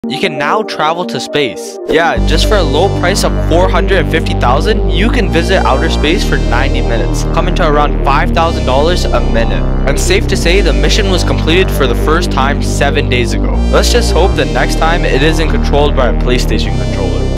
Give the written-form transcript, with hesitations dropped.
You can now travel to space. Yeah, just for a low price of $450,000, you can visit outer space for 90 minutes, coming to around $5,000 a minute. And safe to say, the mission was completed for the first time 7 days ago. Let's just hope that next time it isn't controlled by a PlayStation controller.